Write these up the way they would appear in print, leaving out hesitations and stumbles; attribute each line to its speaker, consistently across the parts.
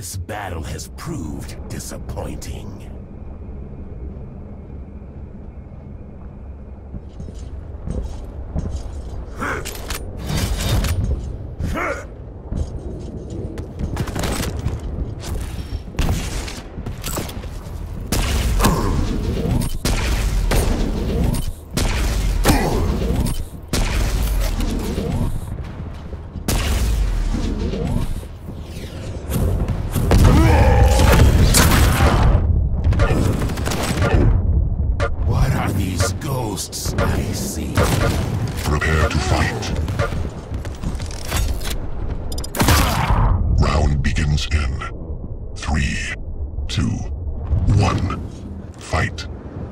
Speaker 1: This battle has proved disappointing.
Speaker 2: Prepare to fight. Round begins in 3, 2, 1. Fight.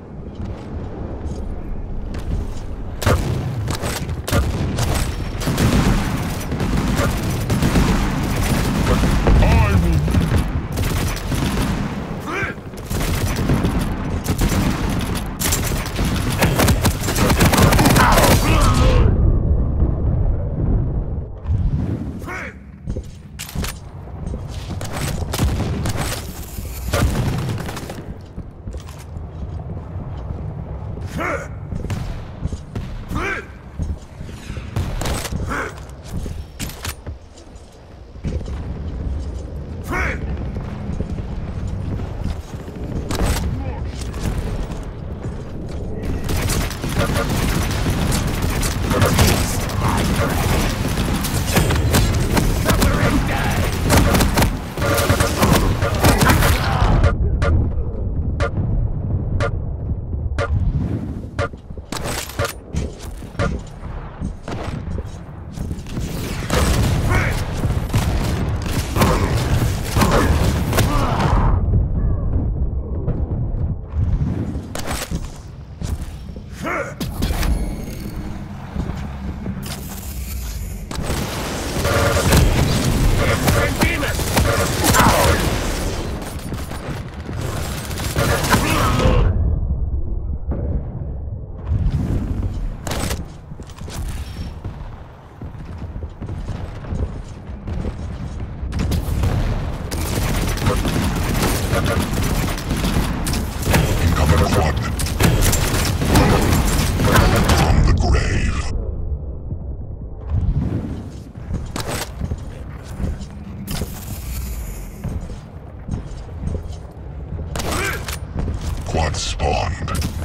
Speaker 2: Quad spawned.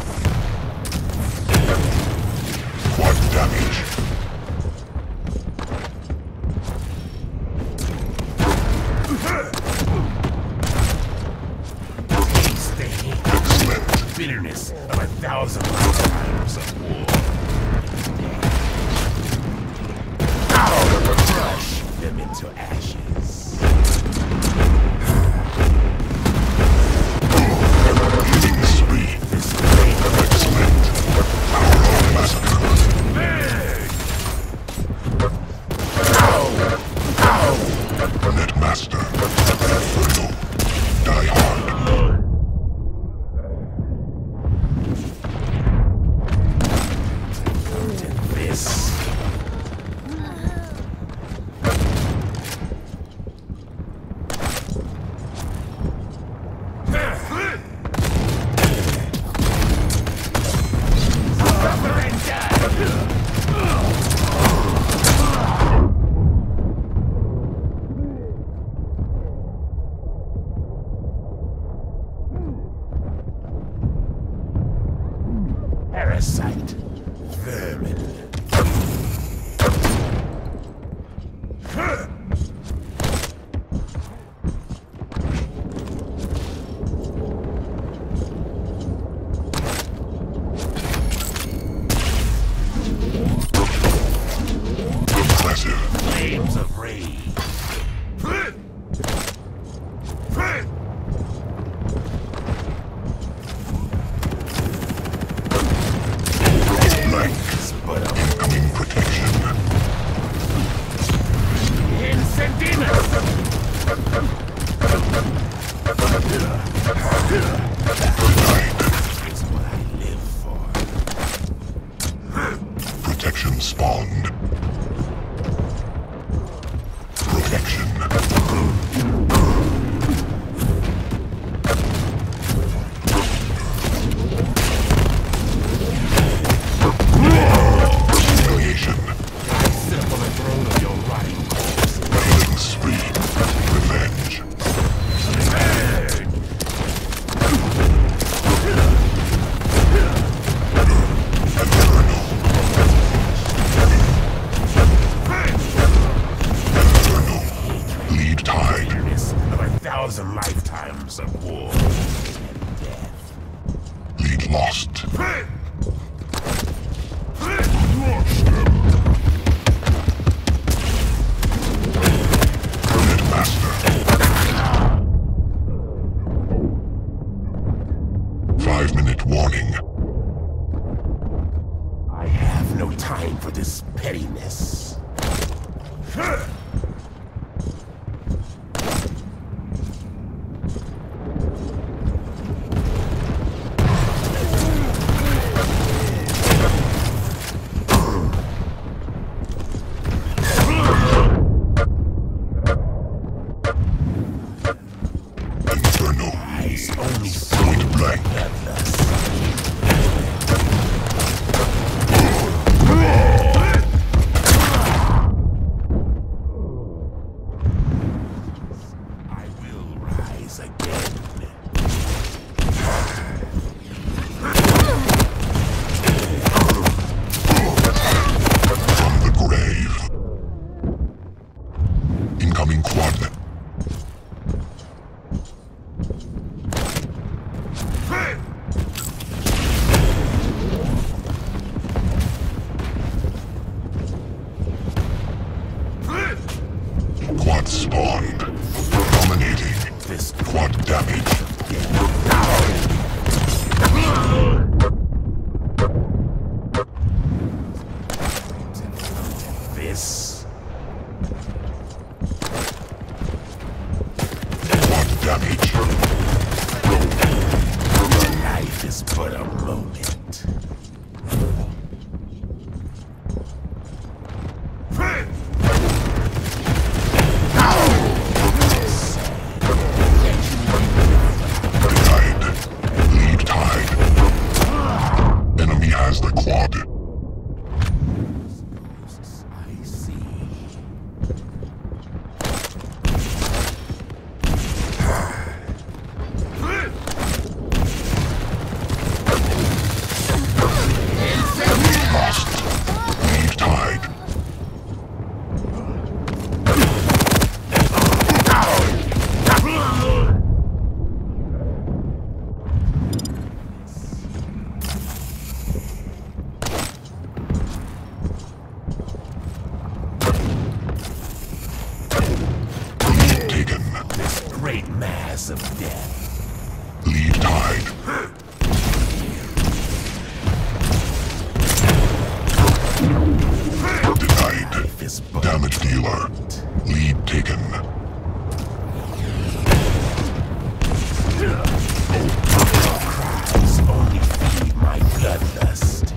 Speaker 2: Quad damage.
Speaker 1: Taste the hate.
Speaker 2: Excellent.
Speaker 1: Bitterness of 1,000 lifetimes of war. Crush them into ashes.
Speaker 2: Netmaster. Inferno. Die hard.
Speaker 1: This. Parasite. Vermin.
Speaker 2: Impressive.
Speaker 1: Flames of rage.
Speaker 2: tide.
Speaker 1: Bitterness of 1,000 lifetimes of war and death.
Speaker 2: Lead lost. Netmaster. 5-minute warning.
Speaker 1: I have no time for this pettiness.
Speaker 2: Inferno.
Speaker 1: Eyes only
Speaker 2: Point blank.
Speaker 1: bloodlust. I will rise again.
Speaker 2: From the grave. Incoming quad. Quad spawned. Dominating.
Speaker 1: This
Speaker 2: Quad damage.
Speaker 1: This
Speaker 2: Quad damage.
Speaker 1: life is but a moment.
Speaker 2: Tide. Lead tide. Enemy has the quad.
Speaker 1: I see.
Speaker 2: Lost. Lead tide. Lead taken.
Speaker 1: This great mass of death.
Speaker 2: Lead tide. Denied.
Speaker 1: Life is but
Speaker 2: Damage dealer. Lead taken.
Speaker 1: cries only feed my bloodlust.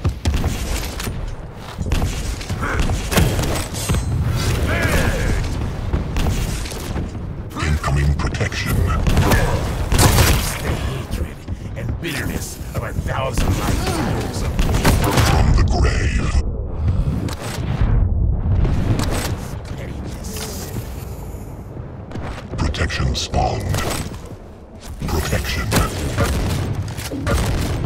Speaker 2: Incoming protection.
Speaker 1: The hatred and bitterness of 1,000 lifetimes of
Speaker 2: From the grave.
Speaker 1: pettiness.
Speaker 2: Protection spawned. Protection.